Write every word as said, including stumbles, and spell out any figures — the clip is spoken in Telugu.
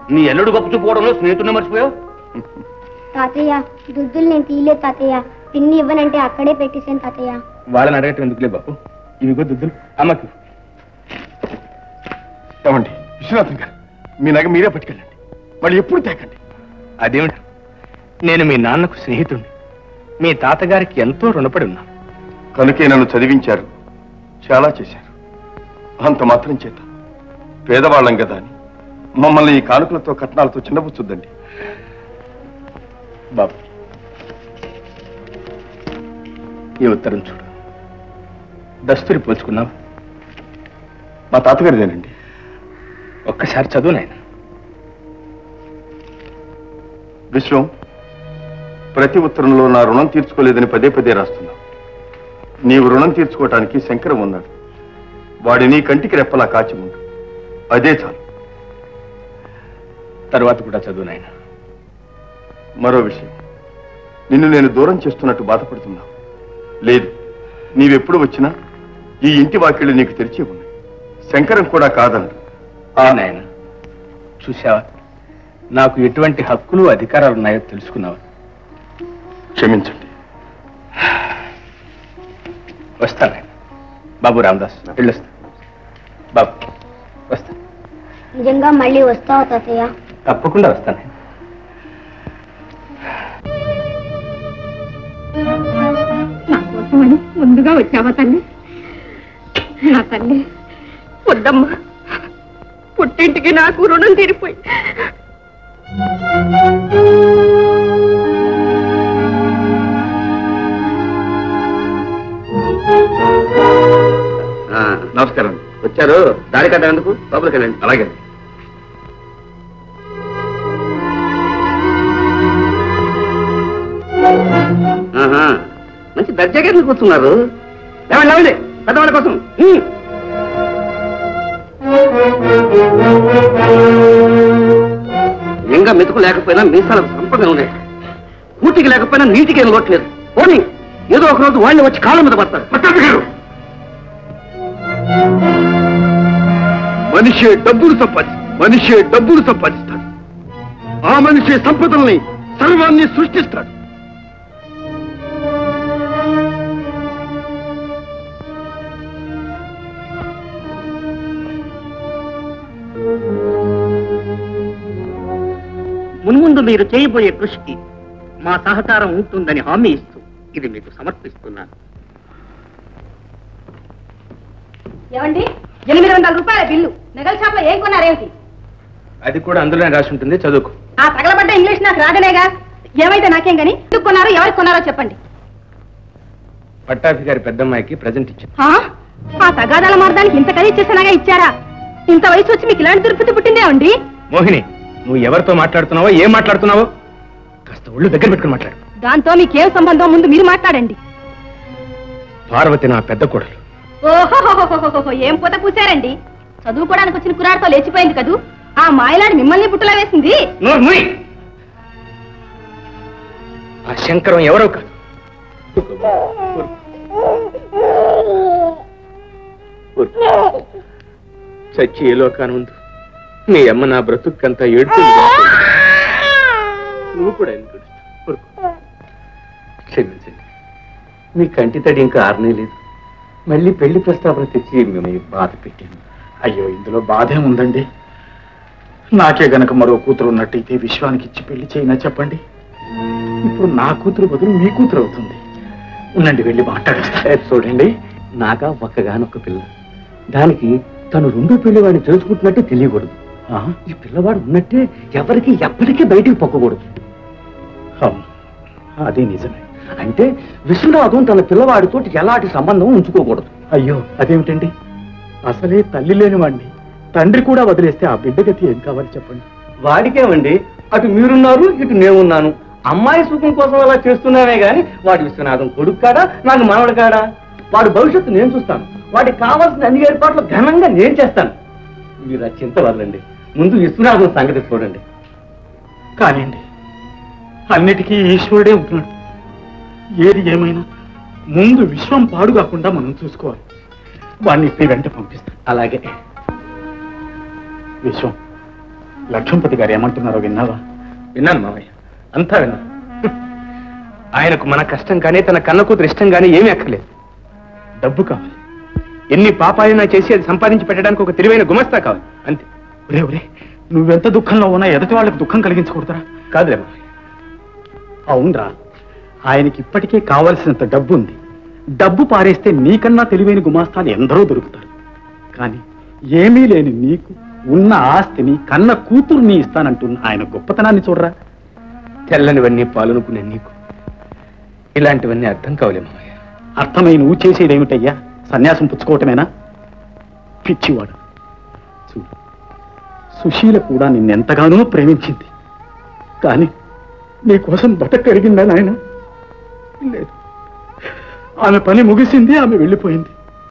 నీ ఎల్లుడు గొప్ప చూపుకోవడంలో స్నేహితుడిని మర్చిపోయావు. తాతయ్య దుద్దులు నేను తీయలేదు తాతయ్య. పిన్ని ఇవ్వనంటే అక్కడే పెట్టేశాను తాతయ్య. వాళ్ళని అడగటం ఎందుకులే బాబు. ఇవిగో దుద్దులు అమ్మకి. ఏమండి విశ్వనాథం గారు, మీ నగ మీరే పట్టుకెళ్ళండి, మళ్ళీ ఎప్పుడు తేకండి. అదేమిటి, నేను మీ నాన్నకు స్నేహితుడిని, మీ తాతగారికి ఎంతో రుణపడి ఉన్నాను. కనుకే నన్ను చదివించారు, చాలా చేశారు. అంత మాత్రం చేత పేదవాళ్ళం కదా అని మమ్మల్ని ఈ కానుకలతో కట్నాలతో చిన్నపుచ్చుద్దండి. బాబు, ఈ ఉత్తరం చూడు. దస్తూరి పోల్చుకున్నావు. మా తాతగారిదేనండి. ఒక్కసారి చదువు నాయన. విశ్వం, ప్రతి ఉత్తరంలో నా రుణం తీర్చుకోలేదని పదే పదే రాస్తున్నావు. నీవు రుణం తీర్చుకోవటానికి శంకరం ఉన్నాడు. వాడిని కంటికి రెప్పలా కాచి ఉండు, అదే చాలు. తర్వాత కూడా చదువు నాయన. మరో విషయం, నిన్ను నేను దూరం చేస్తున్నట్టు బాధపడుతున్నావు. లేదు, నీవెప్పుడు వచ్చినా ఈ ఇంటి వాకిళ్ళు నీకు తెరిచి ఉన్నాయి. శంకరం కూడా కాదన్నాడు. నాయన చూసావా, నాకు ఎటువంటి హక్కులు అధికారాలు ఉన్నాయో తెలుసుకున్నావా? క్షమించండి. వస్తాను బాబు. రామదాస్ వెళ్ళొస్తా. బాబు వస్తా. నిజంగా మళ్ళీ వస్తావా తాతయ్య? తప్పకుండా వస్తాను. నా కోసమని ముందుగా వచ్చావా తల్లి? నా తల్లి వద్దమ్మా, పుట్టింటికి నాకు రుణం తీరిపోయి. నమస్కారం. వచ్చారు, దారి కట్ట ఎందుకు? లోపలికి వెళ్ళండి. అలాగే. మంచి దర్జాగా ఎందుకు కూర్చున్నారు? లేవండి లేవండి, పెద్దవాళ్ళ కోసం. ఇంకా మెతుకు లేకపోయినా మీసాలకు సంపగా ఉన్నాయి. కూటికి లేకపోయినా నీటికి ఏం లోట్లేదు. పోనీ ఏదో ఒక రోజు వాళ్ళని వచ్చి కాళ్ళ మీద పడతారు. మనిషే డబ్బులు సంపాది మనిషే డబ్బులు సంపాదిస్తాడు. ఆ మనిషే సంపదల్ని సర్వాన్ని సృష్టిస్తాడు. మున్ముందు మీరు చేయబోయే కృషికి మా సహకారం ఉంటుందని హామీ ఇస్తూ ఇది మీకు సమర్పిస్తున్నాను. ఏమండి, ఎనిమిది వందల రూపాయల బిల్లు నగల షాప్ లో ఏం కొన్నారేమిటి? అది కూడా అందులోనే రాసి ఉంటుంది, చదువుకు. ఆ తగలబడ్డ ఇంగ్లీష్ నాకు రాదనేగా. ఏమైతే నాకేం గాని, ఎందుకు కొన్నారో ఎవరికి కొన్నారో చెప్పండి. పట్టాభి గారి పెద్దమ్మాయికి ప్రజెంట్ ఇచ్చాను. ఆ తగాదాల మార్గానికి ఇంత ఖరీదు చేసినాగా ఇచ్చారా? ఇంత వయసు వచ్చి మీకు ఇలాంటి దుర్పతి పుట్టిందే అండి. మోహిని, నువ్వు ఎవరితో మాట్లాడుతున్నావో, ఏం మాట్లాడుతున్నావో కాస్త ఒళ్ళు దగ్గర పెట్టుకుని మాట్లాడు. దాంతో మీకేం సంబంధం, ముందు మీరు మాట్లాడండి. పార్వతి నా పెద్ద కోడలు. ఓహో, ఏం పూత పూసారండి. చదువుకోవడానికి వచ్చిన కురాడితో లేచిపోయింది కదూ. ఆ మాయలాడి మిమ్మల్ని పుట్టులా వేసింది. ఆ శంకరం ఎవరో కాదు. చచ్చి ఏ లోకాను ఉంది. నీ అమ్మ నా బ్రతుక్కంతా ఏడుపు. నువ్వు కూడా ఎందుకు క్షమించండి. మీ కంటి తడి ఇంకా ఆరనే లేదు. మళ్ళీ పెళ్లి ప్రస్తావన తెచ్చి మిమ్మల్ని బాధ పెట్టాను. అయ్యో, ఇందులో బాధే ఉందండి. నాకే గనక మరో కూతురు ఉన్నట్టయితే విశ్వానికి ఇచ్చి పెళ్లి చేయినా చెప్పండి. ఇప్పుడు నా కూతురు బదులు మీ కూతురు అవుతుంది. ఉండండి, వెళ్ళి మాట్లాడేస్తా. చూడండి, నాగా ఒక్కగానొక్క పిల్ల. దానికి తను రెండో పెళ్లి వాడిని తెలుసుకుంటున్నట్టే తెలియకూడదు. ఈ పిల్లవాడు ఉన్నట్టే ఎవరికి ఎప్పటికీ బయటికి పొక్కకూడదు. అదే నిజమే. అంటే విశ్వనాథం తన పిల్లవాడితో ఎలాంటి సంబంధం ఉంచుకోకూడదు. అయ్యో, అదేమిటండి? అసలే తల్లి లేని వాడిని తండ్రి కూడా వదిలేస్తే ఆ బిడ్డ గతి ఏం కావాలి చెప్పండి. వాడికేమండి, అటు మీరున్నారు, ఇటు నేనున్నాను. అమ్మాయి సుఖం కోసం అలా చేస్తున్నానే గాని వాడి విశ్వనాథం కొడుకు కాడా, నాకు మనవడు కాడా? వాడి భవిష్యత్తు నేను చూస్తాను. వాడికి కావాల్సిన అన్ని ఏర్పాట్లు ఘనంగా నేను చేస్తాను. మీరు ఆ చింత వదలండి, ముందు విశ్వనాథం సంగతి చూడండి. కానివ్వండి, అన్నిటికీ ఈశ్వరుడే ఉంటున్నాడు. ఏది ఏమైనా ముందు విశ్వం పాడు కాకుండా మనం చూసుకోవాలి. వాడిని ఇప్పుడు వెంట పంపిస్తాం. అలాగే. విశ్వం, లక్ష్మణపతి గారు ఏమంటున్నారో విన్నావా? విన్నాను మామయ్య, అంతా విన్నాను. ఆయనకు మన కష్టం కానీ తన కన్న కూతురు ఇష్టం కానీ ఏమీ అక్కర్లేదు. డబ్బు కావాలి. ఎన్ని పాపాలైనా చేసి అది సంపాదించి పెట్టడానికి ఒక తెలివైన గుమస్తా కావాలి, అంతే. ఒరే ఒరే, నువ్వెంత దుఃఖంలో ఉన్నా ఎదుటి వాళ్ళకి దుఃఖం కలిగించకూడదురా. కాదులే మామయ్య. అవునరా, ఆయనకి ఇప్పటికే కావలసినంత డబ్బు ఉంది. డబ్బు పారేస్తే నీకన్నా తెలివైన గుమాస్తాలు ఎందరో దొరుకుతారు. కానీ ఏమీ లేని నీకు ఉన్న ఆస్తిని కన్న కూతుర్ని ఇస్తానంటున్న ఆయన గొప్పతనాన్ని చూడరా. తెల్లనివన్నీ పాలనుకునే నీకు ఇలాంటివన్నీ అర్థం కావలే మామయ్య. అర్థమై నువ్వు చేసేదేమిటయ్యా? సన్యాసం పుచ్చుకోవటమేనా? పిచ్చివాడు. చూడు, సుశీల కూడా నిన్నెంతగానో ప్రేమించింది. కానీ నీకోసం బతకరిగిందా నాయన? లేదు, ఆమె పని ముగిసింది, ఆమె వెళ్ళిపోయింది.